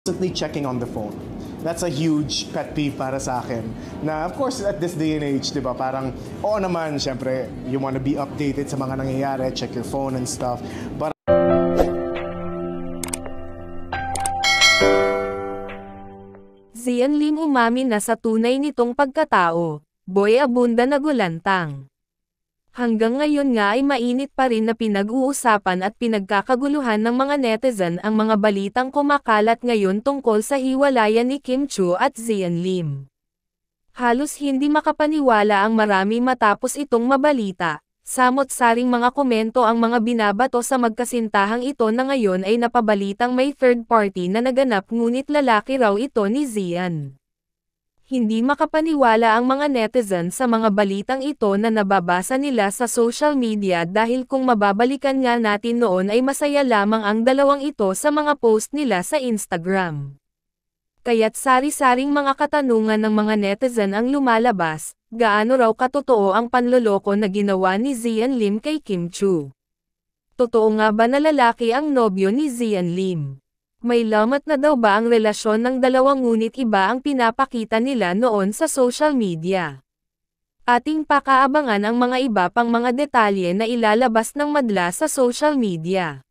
constantly checking on the phone. That's a huge pet peeve para sa akin. Na of course at this day and age, 'di ba? Parang oo naman, syempre, you want to be updated sa mga nangyayari, check your phone and stuff. But Zian Lim umamin na sa tunay nitong pagkatao, Boy Abunda nagulantang. Hanggang ngayon nga ay mainit pa rin na pinag-uusapan at pinagkakaguluhan ng mga netizen ang mga balitang kumakalat ngayon tungkol sa hiwalayan ni Kim Chiu at Zian Lim. Halos hindi makapaniwala ang marami matapos itong mabalita. Samot-saring mga komento ang mga binabato sa magkasintahang ito na ngayon ay napabalitang may third party na naganap ngunit lalaki raw ito ni Zian. Hindi makapaniwala ang mga netizen sa mga balitang ito na nababasa nila sa social media dahil kung mababalikan nga natin noon ay masaya lamang ang dalawang ito sa mga post nila sa Instagram. Kaya't sari-saring mga katanungan ng mga netizen ang lumalabas, gaano raw katotoo ang panloloko na ginawa ni Zian Lim kay Kim Chiu? Totoo nga ba na lalaki ang nobyo ni Zian Lim? May lamat na daw ba ang relasyon ng dalawang ngunit iba ang pinapakita nila noon sa social media? Ating pakaabangan ang mga iba pang mga detalye na ilalabas ng madla sa social media.